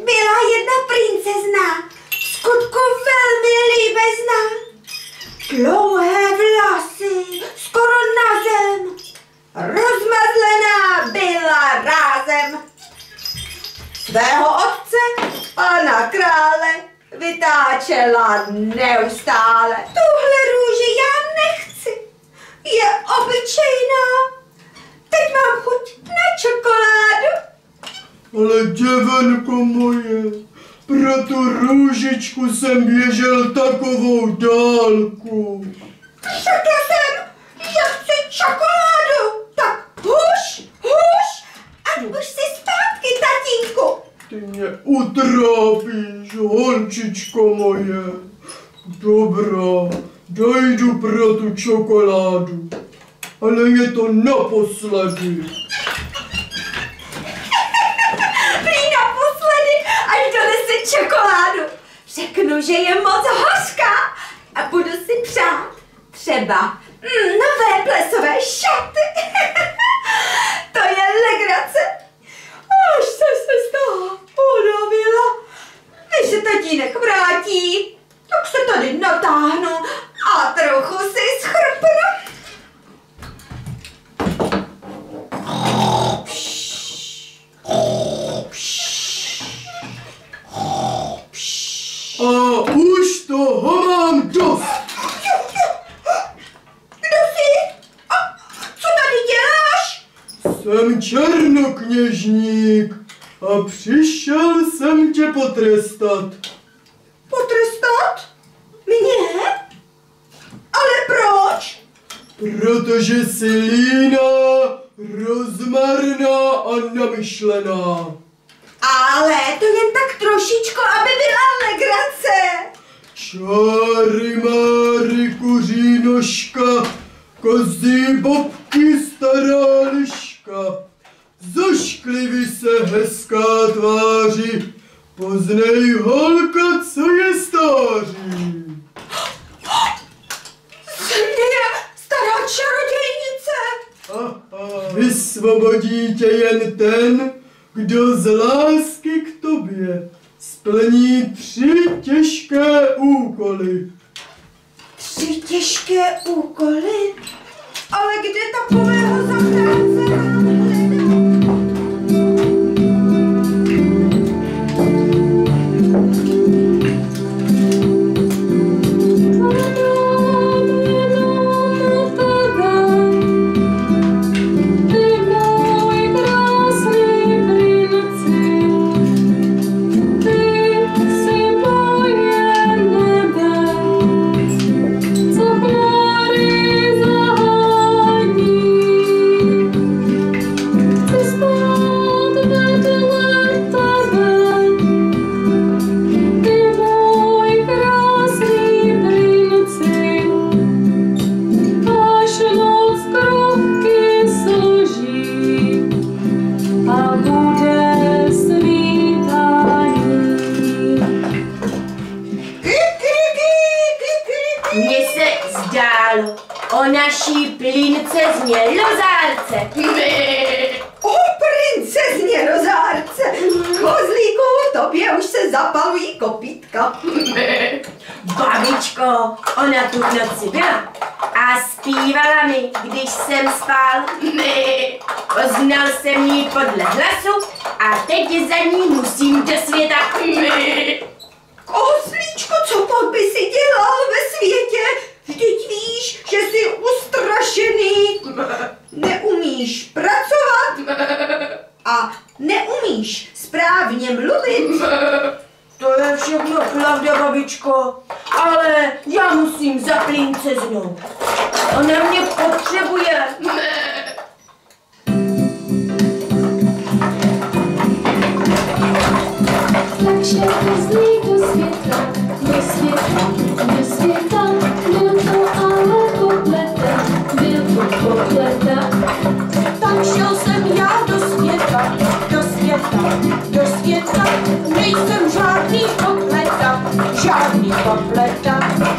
Byla jedna princezna, skutku velmi líbezná. Dlouhé vlasy, skoro na zem, rozmazlená byla rázem. Svého otce, pana krále, vytáčela neustále. Tuhle růži já nechci, je obyčejná. Teď mám chuť na čokoládu. Ale děvenko moje, pro tu růžičku jsem běžel takovou dálku. Řekla jsem, že chci čokoládu. Tak huš, a už si zpátky, tatínku. Ty mě utrápíš, holčičko moje. Dobrá, dojdu pro tu čokoládu, ale je to naposledy. Prý naposledy, až donese čokoládu. Řeknu, že je moc hořká a budu si přát třeba nové plesové šaty. To je legrace. Až se z toho unavila. Když se tatínek vrátí, tak se tady natáhnu a trochu si schrpnu. A už toho mám dost. Kdo jsi? A co tady děláš? Jsem černokněžník a přišel jsem tě potrestat. Potrestat? Mě? Ale proč? Protože jsi líná, rozmarná a namyšlená. Ale to jen tak trošičko, aby byla legrace. Čáry máry kuří nožka, kozí bobky stará liška. Zošklivý se hezká tváří, poznej holka, co je stáří. Země, stará čarodějnice. Vysvobodí tě jen ten, kdo z lásky k tobě splní 3 těžké úkoly. 3 těžké úkoly? Ale kde takového zachránce máme hledat? O naší princezně Rozárce. O princezně Rozárce. Kozlíku, tobě už se zapalují kopítka. Babičko, ona tu v noci byla a zpívala mi, když jsem spal. Poznal jsem ji podle hlasu a teď za ní musím do světa. Kozlíčko, co pak by si dělal ve světě? Vždyť víš, že jsi ustrašený, neumíš pracovat a neumíš správně mluvit. To je všechno pravda, babičko, ale já musím za princeznou. Ona mě potřebuje. Takže kozlí do světa, do světa, do světa. Byl to ale kopleta, byl to kopleta. Tak šel jsem já do světa, do světa, do světa. Nejsem žádný kopleta, žádný kopleta.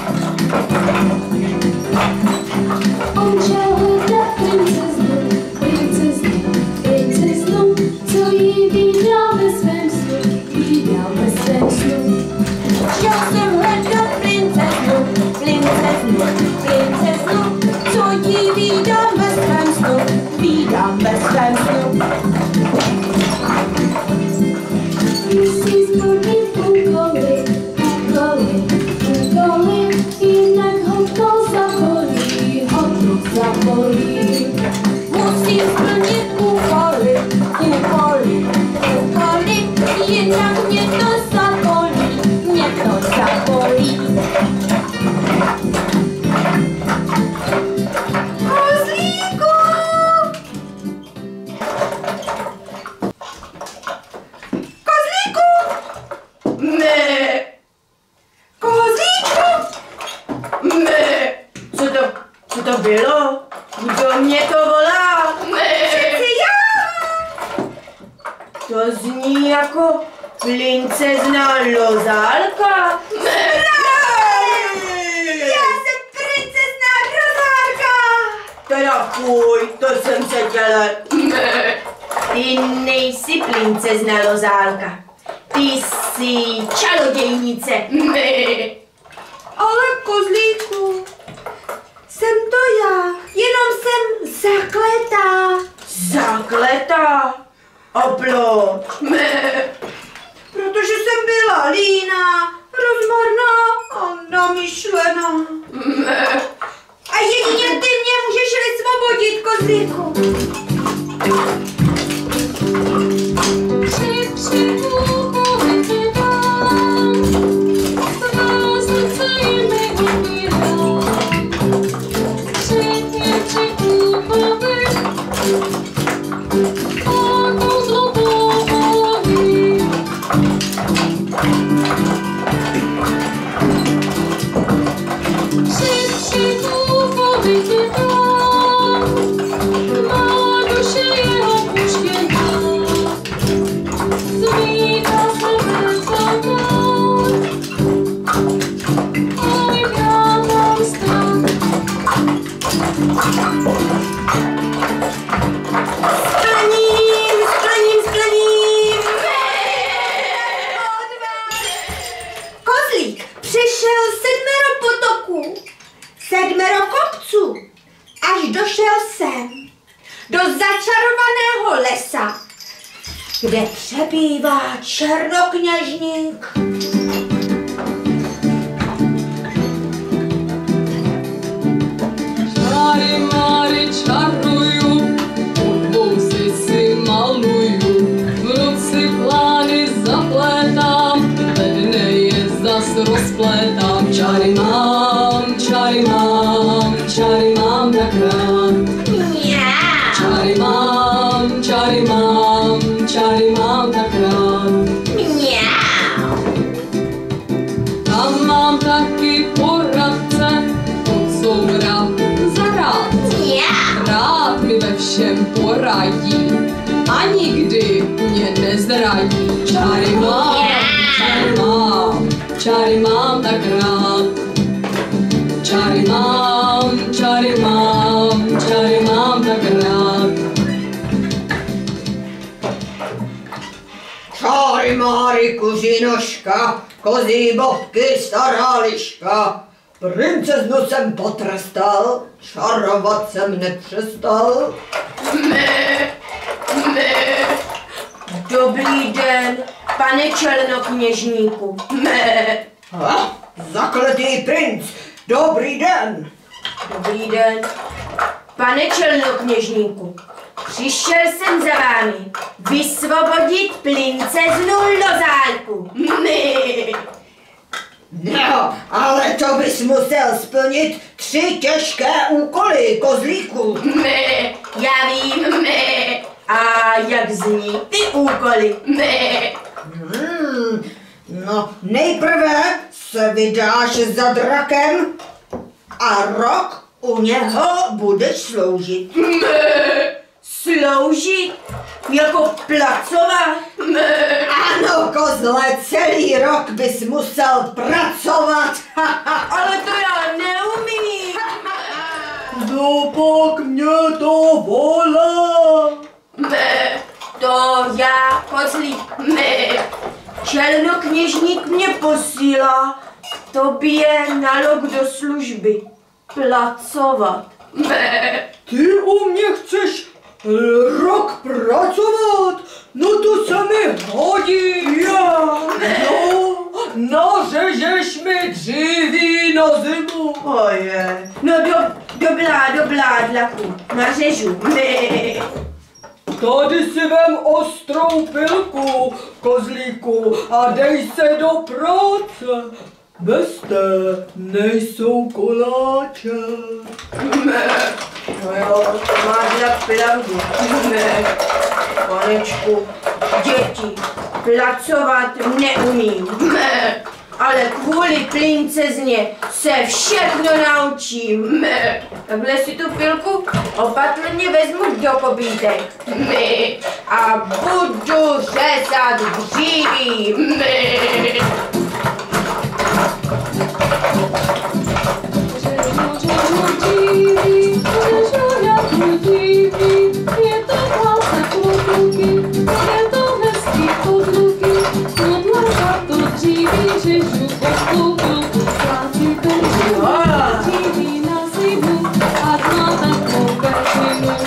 On šel hledat princeznu, princeznu, princeznu, co jí viděl ve svém snu, viděl penslu. Musí spodnit úkoly, jinak ho to zabolí, Musí splnit úkoly, jinak mě to zabolí, Kozlíku! Kozlíku! Ne. Kozlíku! Ne. Co to bylo? Kdo mě to volá? Ne. Přeci já! To zní jako princezna Lozálka. Ne. Já jsem princezna Rozárka! Teda fuj, to jsem se chtěla. Ne. Ty nejsi princezna Lozálka. Ty jsi čarodějnice. Ne. Ale Kozlíku, jsem to já, jenom jsem zakletá. Zakletá? A proč? Ne. Protože jsem byla líná, rozmarná a namyšlená. Ne. A jedině ty mě můžeš vysvobodit, Kozlíku. Kozlík přešel 7 potoků, 7 kopců, až došel sem, do začarovaného lesa, kde přebývá černokněžník. Čáry máry čaruju, podvousy si maluju, v noci plány zaplétám, ve dne je zas rozplétám. Čáry mám tak rád. Čáry mám tak rád. Tam mám taky poradce, kocoura zarád. Rád mi ve všem poradí a nikdy mě nezradí. Čáry mám tak rád. Čáry mám tak rád. Čáry máry kuří nožka, kozí bobky stará liška. Princeznu jsem potrestal, čarovat jsem nepřestal. Dobrý den, pane černokněžníku. Zakletý princ, dobrý den. Dobrý den, pane černokněžníku. Přišel jsem za vámi vysvobodit princeznu Lozálku. No, ale to bys musel splnit 3 těžké úkoly, Kozlíku. Já vím, A jak zní ty úkoly? No, nejprve se vydáš za drakem a rok u něho budeš sloužit. Sloužit? Jako placovat? Ano, kozle, celý rok bys musel pracovat. Ale to já neumím. Kdo pak mě to volá? To já, Kozlík. Černokněžník mě posílá tobě na rok do služby. Placovat. Ty u mě chceš rok pracovat, no to se mi hodí. Jo. No, nařežeš mi dříví na zimu. Oje. No dobrá, Dlaku. Nařežu. Tady si vem ostrou pilku, kozlíku, a dej se do práce. Bez té nejsou koláče. No jo, to má Dlak pravdu. Panečku, děti pracovat neumím. Ale kvůli princezně se všechno naučím. Takhle si tu pilku opatrně vezmu do kopítek. A budu řezat dříví. Je to hlása klobouky, je to hezký podruky, podlaža to dříví, řežu pod klobouku, pláci peřinu, dříví na zimu a na takovou peřinu.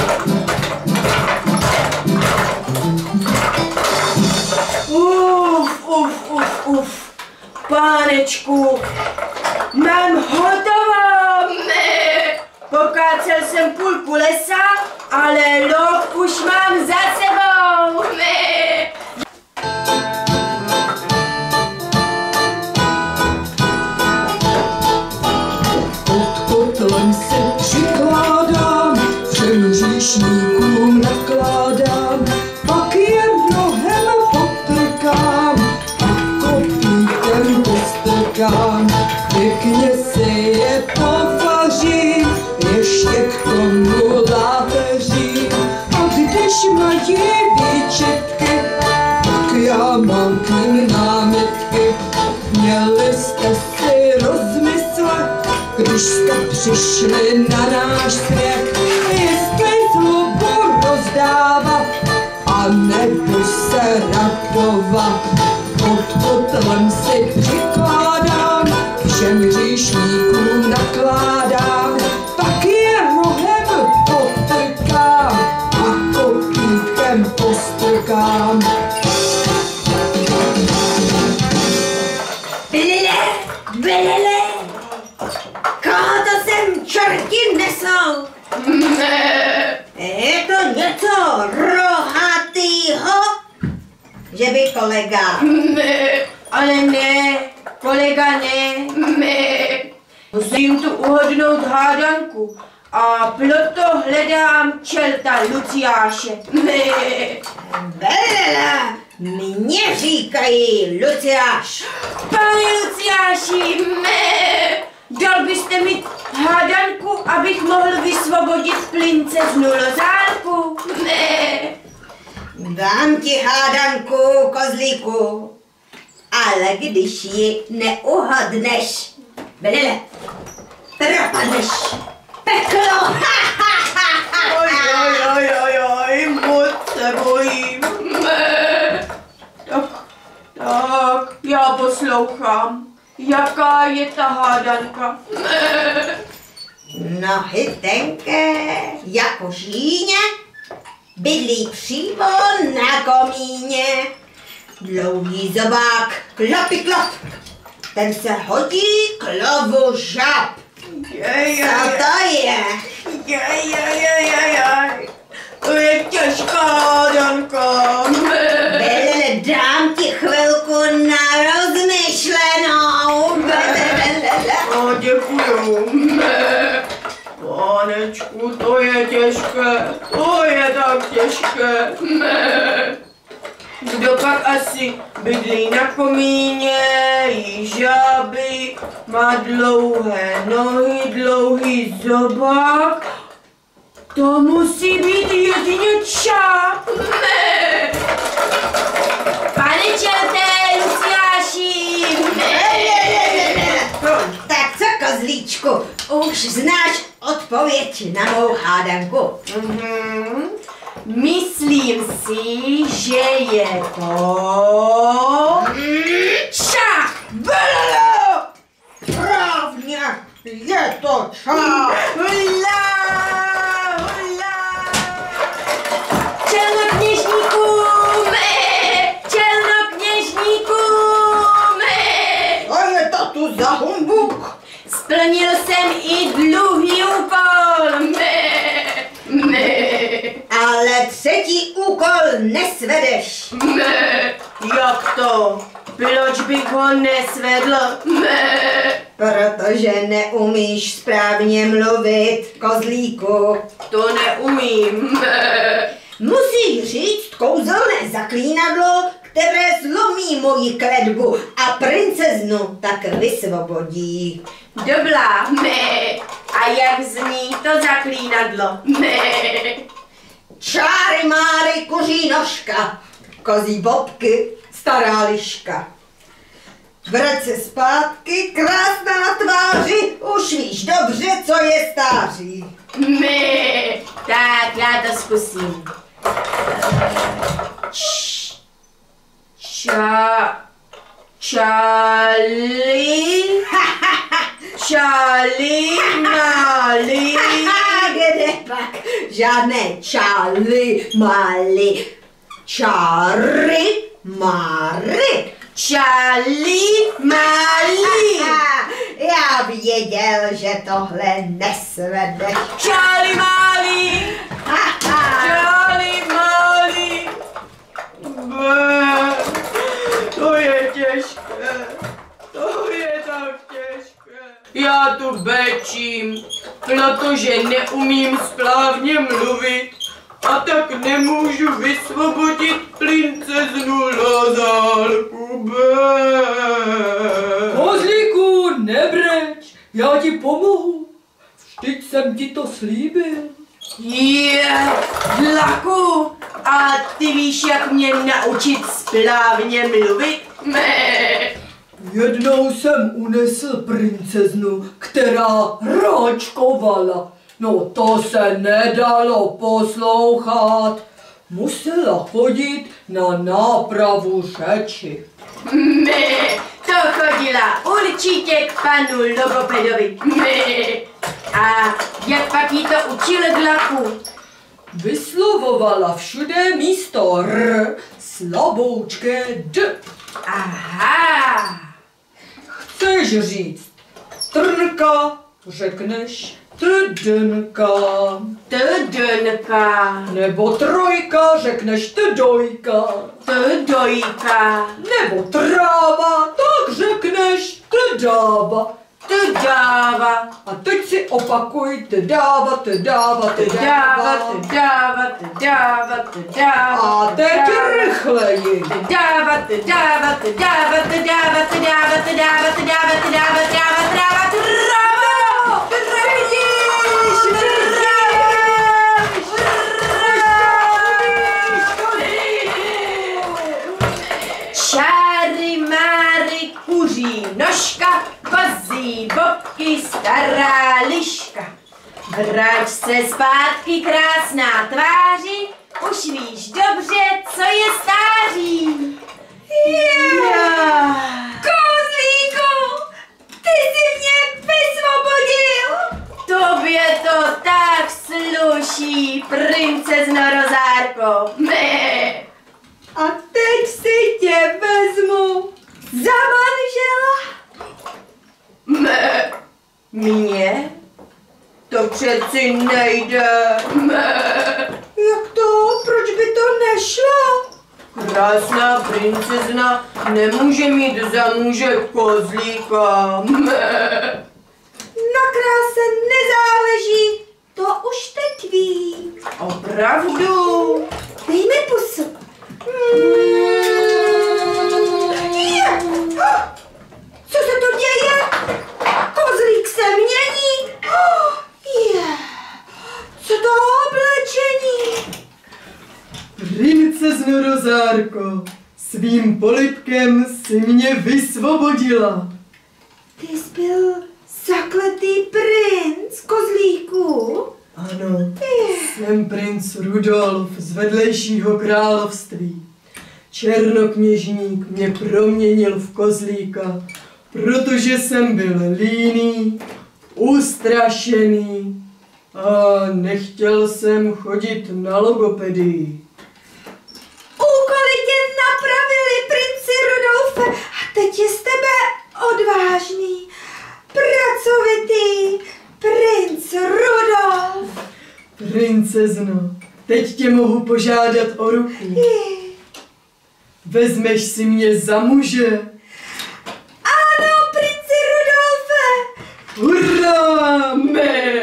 Uf, pánečku, mám hotovo. Pokácel jsem půlku lesa, ale lov už mám za sebou. Pod kotlem se přikládám, všem říšníkům nakládám, pak je rohem potrkám a kopítem postrkám. Pěkně se je povařím, ještě k tomu láteřím. A když mají výčitky, tak já mám k ním námitky. Měli jste si rozmyslet, když jste přišli na náš svět, jestli zlobu rozdávat, a nebo se radovat. Pod kotlem si přikládám, všem hříšníkům nakládám, pak je rohem potrkám a kopítkem postrkám. Belele, koho to sem čerti nesou? Je to něco rohatýho? Že by kolega? Ale ne, kolega ne. Musím tu uhodnout hádanku a proto hledám čelta Luciáše. Belele, mně říkají Luciáš. Pane Luciáši, dal byste mi hádanku, abych mohl vysvobodit princeznu Lozálku? Dám ti hádanku, kozlíku, ale když ji neuhodneš, Belele, propadneš peklo. Oj, moc se bojím. Tak, já poslouchám. Jaká je ta hádanka? Nohy tenké jako žíně, bydlí přímo na komíně. Dlouhý zobák, klop, ten se hodí k lovu žab. Co to je? To je těžká hádanka. Belele, dám ti chvilku na rozmyšlenou. No, děkuju. Pánečku, to je těžké, to je tak těžké. Kdo pak asi bydlí na komíně, jí žáby, má dlouhé nohy, dlouhý zobák, to musí být jedině čáp. Pane čelte, Luciáši. Tak co, kozlíčku, už znáš odpověď na mou hádanku? Myslím si, že je to... šach! Belele! Správně, je to čas! Hurá! třetí úkol nesvedeš. Jak to? Proč bych ho nesvedl? Protože neumíš správně mluvit, kozlíku. To neumím. Musíš říct kouzelné zaklínadlo, které zlomí moji kletbu a princeznu tak vysvobodí. Dobrá. A jak zní to zaklínadlo? Čáry máry kuří nožka, kozí bobky, stará liška. Vrať se zpátky, krásná na tváři, už víš dobře, co je stáří. Tak já to zkusím. Charlie, Charlie, Mali. Kde pak? Žádné Charlie, Mali. Čáry, Mary. Charlie, Mali. Já věděl, že tohle nesvedeš. Charlie, Mali. Charlie, Mali. To je těžké. To je tak těžké. Já tu bečím, protože neumím správně mluvit a tak nemůžu vysvobodit princeznu Lazárku. Kozlíku, nebreč, já ti pomohu. Vždyť jsem ti to slíbil. Dlaku, a ty víš, jak mě naučit správně mluvit? Jednou jsem unesl princeznu, která hračkovala. No to se nedalo poslouchat. Musela chodit na nápravu řeči. To chodila určitě k panu logopedovi. A jak pak jí to učil Dlaku? Vyslovovala všude místo R slaboučké D. Aha. Chceš říct trnka, řekneš tdnka. Tdnka. Nebo trojka, řekneš tdojka. Tdojka. Nebo tráva, tak řekneš tdáva. Tdáva. A teď si opakuj tdáva, tdáva, Tdáva, tdáva. tdáva, tdáva, tdáva. A teď rychleji. Tdáva, tdáva, tdáva, tdáva, tdáva, tdáva, tdáva, tdáva, tdáva, tráva, tráva. Čáry máry kuří nožka, kozí bobky, stará liška. Vrať se zpátky, krásná tváři, už víš dobře, co je stáří. Kozlíku, ty jsi mě vysvobodil. Tobě to tak sluší, princezno Rozárko. A teď si tě vezmu za manžela. Mě? To přeci nejde. Jak to? Proč by to nešlo? Krásná princezna nemůže mít za muže kozlíka. Na kráse nezáleží, to už teď ví. Opravdu? Dej mi pusu. Co se to děje? Kozlík se mění. Co to oblečení? Princezno Rozárko, svým polibkem si mě vysvobodila. Ty jsi byl zakletý princ, kozlíku. Ano, jsem princ Rudolf z vedlejšího království. Černokněžník mě proměnil v kozlíka, protože jsem byl líný, ustrašený a nechtěl jsem chodit na logopedii. Úkoly tě napravili, princi Rudolfe, a teď je z tebe odvážný, pracovitý princ Rudolf. Princezno, teď tě mohu požádat o ruku. Vezmeš si mě za muže? Ano, princi Rudolfe! Hurá, mé!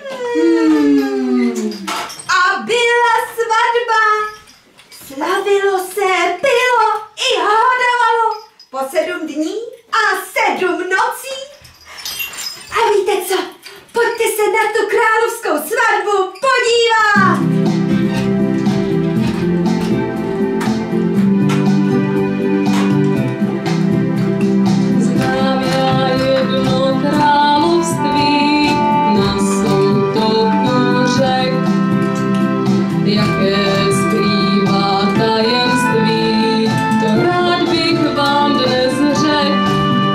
A byla svatba. Slavilo se, pilo i hádalo. Po 7 dní a 7 nocí. A víte co? Pojďte se na tu královskou svatbu podívat. Znám já jedno království na soutoku řek, jaké skrývá tajemství, to rád bych vám dnes řekl.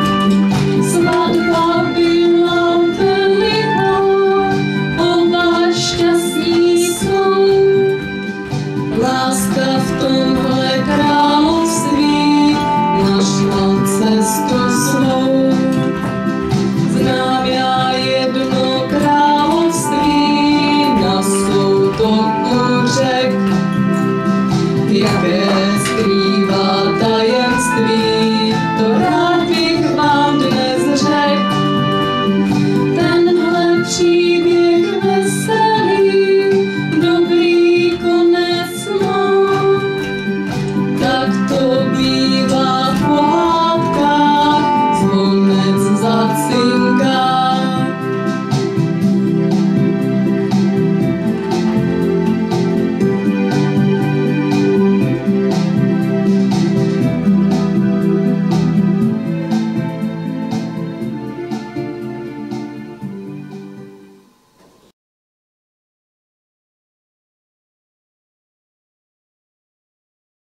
Svatba byla veliká, oba šťastní jsou, láska v tom